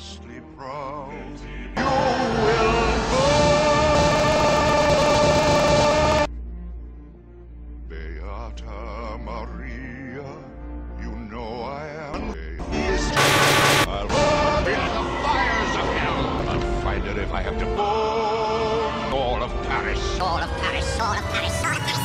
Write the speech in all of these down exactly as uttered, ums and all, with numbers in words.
justly proud. You will burn. Beata Maria, you know I am atheist. I'll burn in the fires of hell. I'll find it if I have to burn all of Paris. All of Paris, all of Paris, all of Paris, all of Paris.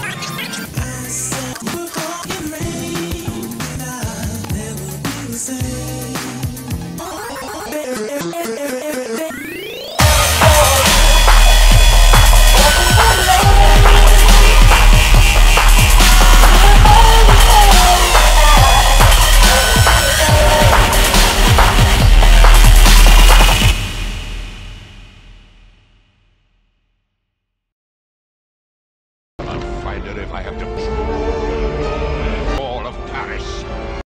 I'll find it if I have to.